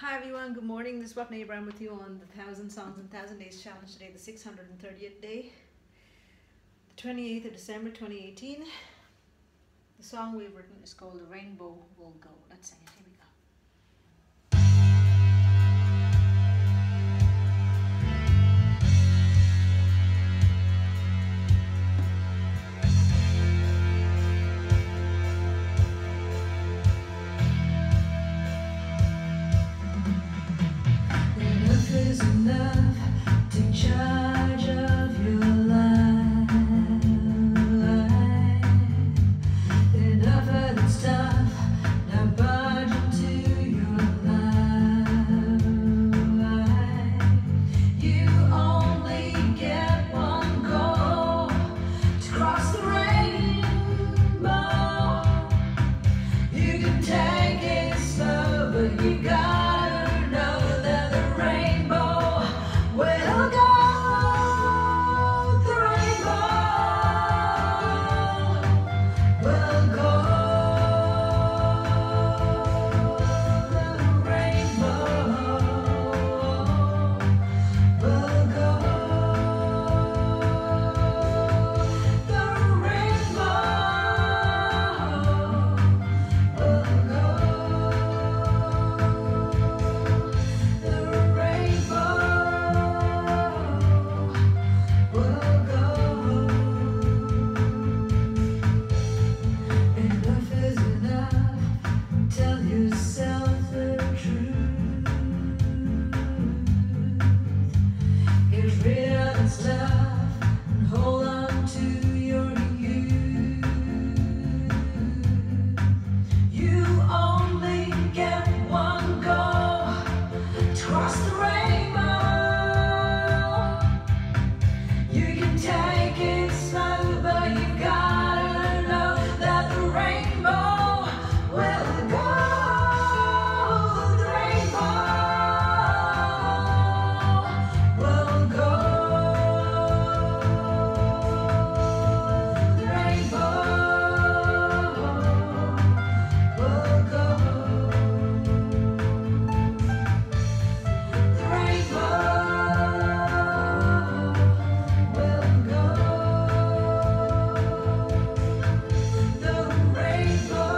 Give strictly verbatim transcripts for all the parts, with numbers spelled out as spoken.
Hi everyone, good morning. This is Whitney Abraham with you on the Thousand Songs and Thousand Days Challenge today, the six hundred thirtieth day, the twenty-eighth of December twenty eighteen. The song we've written is called The Rainbow Will Go. Let's sing it. Here we go. Is enough to charge of your life. Enough of that stuff, now barge into your life. You only get one goal, to cross the rainbow. You can take it slow, but you gotta know that the rainbow will go. The rainbow will go. The rainbow will go. The rainbow will go. The rainbow. Enough is enough. Tell yourself the truth. Get rid of the stuff and hold on to your youth. You only get one goal, to cross the rainbow. You can take it slow, but you gotta know that the rainbow will go. The rainbow will go. The rainbow will go. The rainbow will go. The rainbow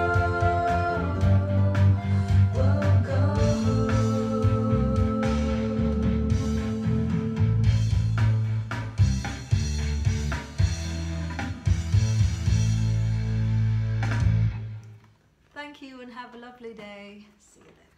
will go. Thank you and have a lovely day. See you then.